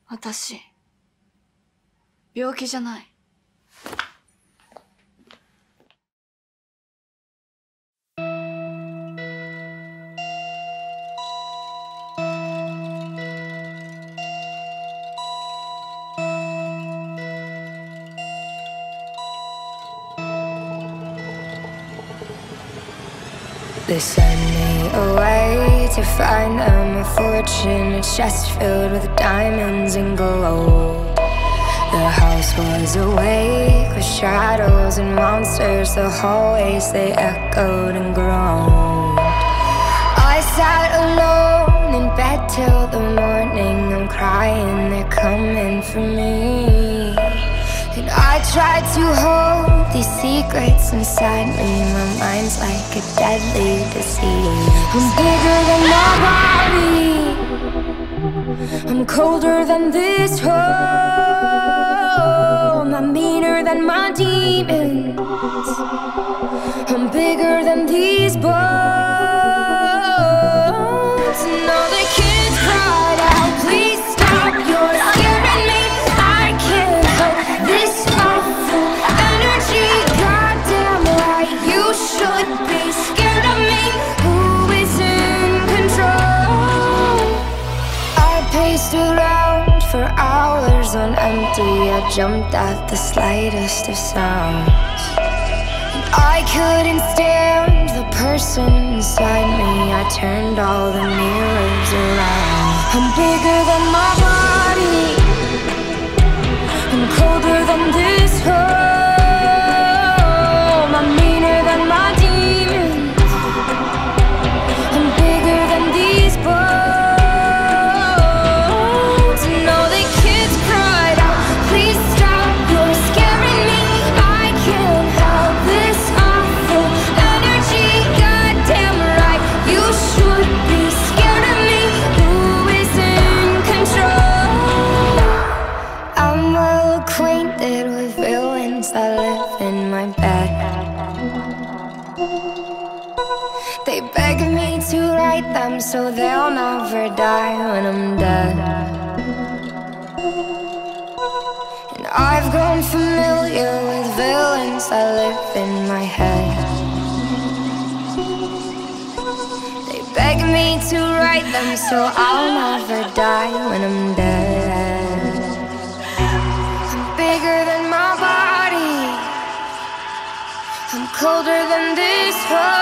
私、病気じゃない。 They send me away to find them a fortune, a chest filled with diamonds and gold. The house was awake with shadows and monsters. The hallways, they echoed and groaned. I sat alone in bed till the morning. I'm crying, they're coming for me. And I tried to hold these secrets inside me. My mind's like a deadly disease. I'm bigger than my body. I'm colder than this home. I'm meaner than my demons. I'm bigger than these bones. And all the kids cried out, please stop, you're scaring me. I can't help this awful energy. Goddamn right, you should be scared of me. Who is in control? I paced around for hours on empty. I jumped at the slightest of sounds. I couldn't stand the person inside me. I turned all the mirrors around. I'm bigger than my body. I'm colder than this home. I'm meaner than my demons. I'm bigger than these bones. And all the kids cried out, please stop, you're scaring me. I can't help this awful energy. Goddamn right, you should be scared of me. Who is in control? I'm well acquainted with villains that live in my bed. They beg me to write them so they'll never die when I'm dead. And I've grown familiar with villains that live in my head. They beg me to write them so I'll never die when I'm dead. I'm bigger than my body. I'm colder than this world.